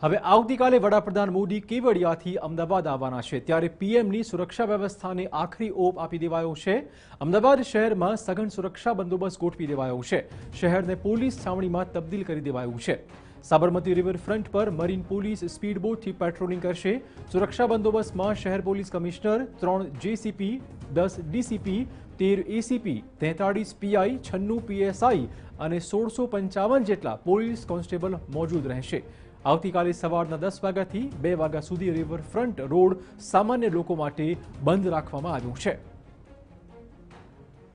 હવે આવતીકાલે વડાપ્રધાન મોદી કેવડિયાથી અમદાવાદ આવવાના છે, ત્યારે પીએમની સુરક્ષા વ્યવસ્થાને આખરી ઓપ આપી દેવાયો છે। અમદાવાદ શહેરમાં સઘન સુરક્ષા બંદોબસ્ત ગોઠવી દેવાયો છે। શહેરને પોલીસ છાવણીમાં તબદીલ કરી દેવાયું છે। સાબરમતી રિવરફ્રન્ટ પર મરીન પોલીસ સ્પીડ બોટથી પેટ્રોલિંગ કરશે। સુરક્ષા બંદોબસ્તમાં શહેર police commissioner, 3 JCP, 10 DCP, 13 ACP, 43 PI, 96 PSI અને 1655 જેટલા પોલીસ કોન્સ્ટેબલ મોજૂદ રહેશે। આવતીકાલે સવારના 10 વાગ્યાથી 2 વાગ્યા સુધી રિવરફ્રન્ટ રોડ સામાન્ય લોકો માટે બંધ રાખવામાં આવ્યું છે।